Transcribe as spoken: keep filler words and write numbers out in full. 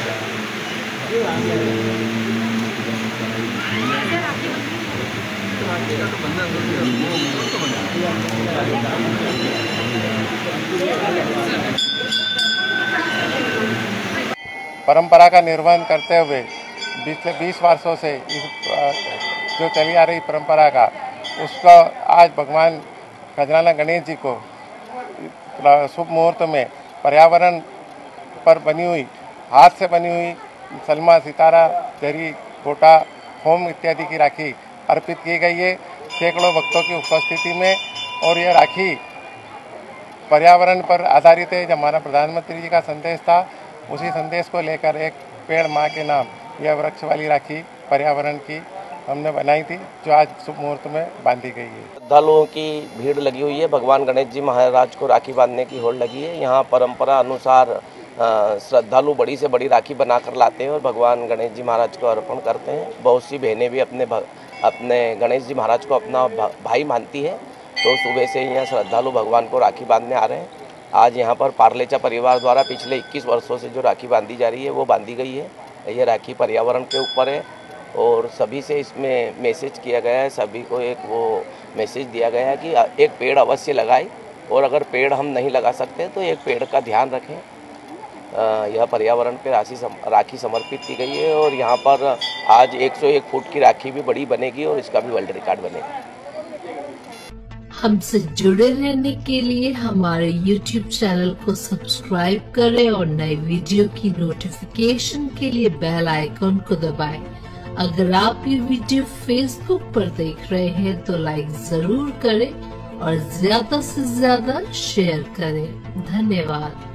परंपरा का निर्वहन करते हुए पिछले बीस वर्षों से इस जो चली आ रही परंपरा का उसका आज भगवान खजराना गणेश जी को शुभ मुहूर्त में पर्यावरण पर बनी हुई हाथ से बनी हुई सलमा, सितारा, जरी, गोटा, होम इत्यादि की राखी अर्पित की गई है सैकड़ों भक्तों की उपस्थिति में। और यह राखी पर्यावरण पर आधारित है। जो हमारा प्रधानमंत्री जी का संदेश था उसी संदेश को लेकर एक पेड़ माँ के नाम यह वृक्ष वाली राखी पर्यावरण की हमने बनाई थी, जो आज शुभ मुहूर्त में बांधी गई है। श्रद्धालुओं की भीड़ लगी हुई है। भगवान गणेश जी महाराज को राखी बांधने की होड़ लगी है। यहाँ परंपरा अनुसार श्रद्धालु बड़ी से बड़ी राखी बनाकर लाते हैं और भगवान गणेश जी महाराज को अर्पण करते हैं। बहुत सी बहनें भी अपने अपने गणेश जी महाराज को अपना भाई मानती है, तो सुबह से यहाँ श्रद्धालु भगवान को राखी बांधने आ रहे हैं। आज यहाँ पर पारलेचा परिवार द्वारा पिछले इक्कीस वर्षों से जो राखी बांधी जा रही है वो बांधी गई है। ये राखी पर्यावरण के ऊपर है और सभी से इसमें मैसेज किया गया है, सभी को एक वो मैसेज दिया गया है कि एक पेड़ अवश्य लगाएं और अगर पेड़ हम नहीं लगा सकते तो एक पेड़ का ध्यान रखें। यह पर्यावरण पे राखी सम, राखी समर्पित की गई है और यहाँ पर आज एक सौ एक फुट की राखी भी बड़ी बनेगी और इसका भी वर्ल्ड रिकॉर्ड बनेगा। हमसे जुड़े रहने के लिए हमारे यूट्यूब चैनल को सब्सक्राइब करें और नए वीडियो की नोटिफिकेशन के लिए बेल आइकॉन को दबाएं। अगर आप ये वीडियो फेसबुक पर देख रहे हैं तो लाइक जरूर करें और ज्यादा से ज्यादा शेयर करें। धन्यवाद।